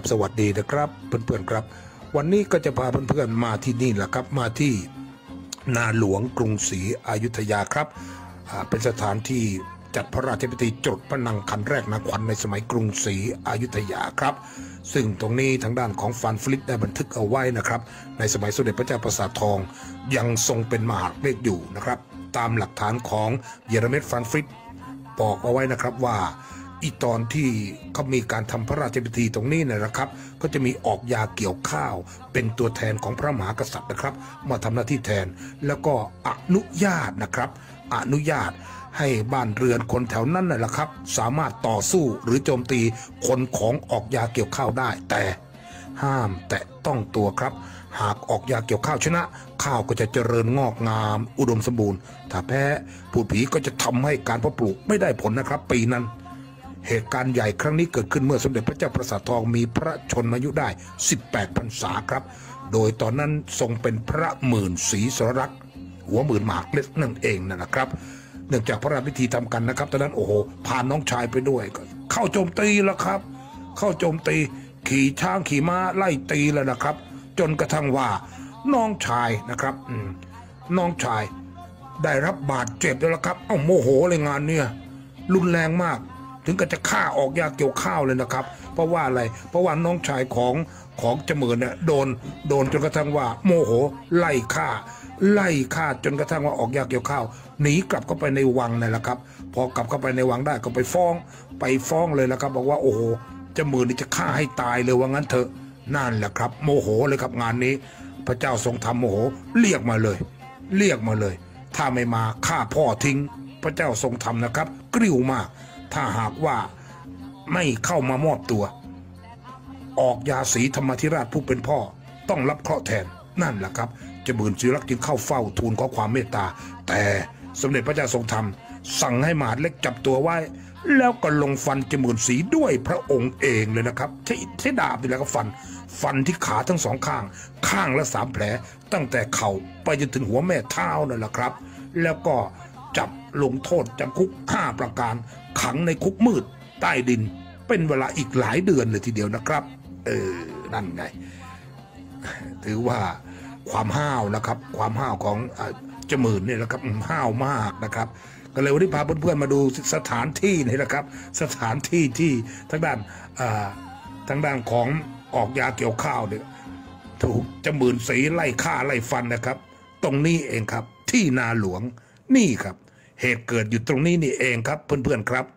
สวัสดีนะครับเพื่อนๆครับวันนี้ก็จะพาเพื่อนๆมาที่นี่แหละครับมาที่นาหลวงกรุงศรีอยุธยาครับเป็นสถานที่จัดพระราชพิธีจดพระนางคันแรกนาขวัญในสมัยกรุงศรีอยุธยาครับซึ่งตรงนี้ทางด้านของฟันฟลิปได้บันทึกเอาไว้นะครับในสมัยสมเด็จพระเจ้าประสาททองยังทรงเป็นมหาเมฆอยู่นะครับตามหลักฐานของเยเรเมตฟันฟลิปบอกเอาไว้นะครับว่าอีตอนที่เขามีการทำพระราชพิธีตรงนี้นะครับก็จะมีออกยาเกี่ยวข้าวเป็นตัวแทนของพระมหากษัตริย์นะครับมาทำหน้าที่แทนแล้วก็อนุญาตนะครับอนุญาตให้บ้านเรือนคนแถวนั้นนะครับสามารถต่อสู้หรือโจมตีคนของออกยาเกี่ยวข้าวได้แต่ห้ามแตะต้องตัวครับหากออกยาเกี่ยวข้าวชนะข้าวก็จะเจริญงอกงามอุดมสมบูรณ์ถ้าแพ้พูดผีก็จะทำให้การเพาะปลูกไม่ได้ผลนะครับปีนั้นเหตุการณ์ใหญ่ครั้งนี้เกิดขึ้นเมื่อสมเด็จพระเจ้าประสาททองมีพระชนมายุได้18 พรรษาครับโดยตอนนั้นทรงเป็นพระหมื่นศรีสรรักษ์หัวหมื่นหมากเล็กนั่นเองนะครับเนื่องจากพระราชพิธีทำกันนะครับตอนนั้นโอ้โหพาน้องชายไปด้วยเข้าโจมตีแล้วครับเข้าโจมตีขี่ช้างขี่ม้าไล่ตีแล้วนะครับจนกระทั่งว่าน้องชายนะครับน้องชายได้รับบาดเจ็บแล้วครับโมโหเลยงานเนี่ยรุนแรงมากถึงกับจะฆ่าออกยาเกี่ยวข้าวเลยนะครับเพราะว่าอะไรเพราะว่าน้องชายของจมื่นเนี่ยโดนจนกระทั่งว่าโมโหไล่ฆ่าจนกระทั่งว่าออกยาเกี่ยวข้าวหนีกลับเข้าไปในวังนั่นแหละครับพอกลับเข้าไปในวังได้ก็ไปฟ้องเลยนะครับบอกว่าโอ้โหจมื่นนี่จะฆ่าให้ตายเลยว่างั้นเถอะนั่นแหละครับโมโหเลยครับงานนี้พระเจ้าทรงธรรมโมโหเรียกมาเลยถ้าไม่มาฆ่าพ่อทิ้งพระเจ้าทรงธรรมนะครับกริ้วมากถ้าหากว่าไม่เข้ามามอบตัวออกยาศรีธรรมธิราชผู้เป็นพ่อต้องรับเคราะห์แทนนั่นแหละครับจมื่นศรีรักษ์จึงเข้าเฝ้าทูลขอความเมตตาแต่สมเด็จพระเจ้าทรงธรรมสั่งให้มหาดเล็กจับตัวไว้แล้วก็ลงฟันจมื่นศรีด้วยพระองค์เองเลยนะครับใช้ดาบนี่แหละก็ฟันที่ขาทั้งสองข้างละ3 แผลตั้งแต่เข่าไปจนถึงหัวแม่เท้านั่นแหละครับแล้วก็จับลงโทษจำคุก5 ประการขังในคุกมืดใต้ดินเป็นเวลาอีกหลายเดือนเลยทีเดียวนะครับนั่นไงถือว่าความห้าวนะครับความห้าวของจมื่นเนี่ยนะครับห้าวมากนะครับก็เลยวันนี้พาเพื่อนๆมาดูสถานที่นี่นะครับสถานที่ที่ทางด้านของออกยาเกี่ยวข้าวเนี่ยถูกจมื่นศรีไล่ฆ่าไล่ฟันนะครับตรงนี้เองครับที่นาหลวงนี่ครับเหตุเกิดอยู่ตรงนี้นี่เองครับเพื่อนๆครับ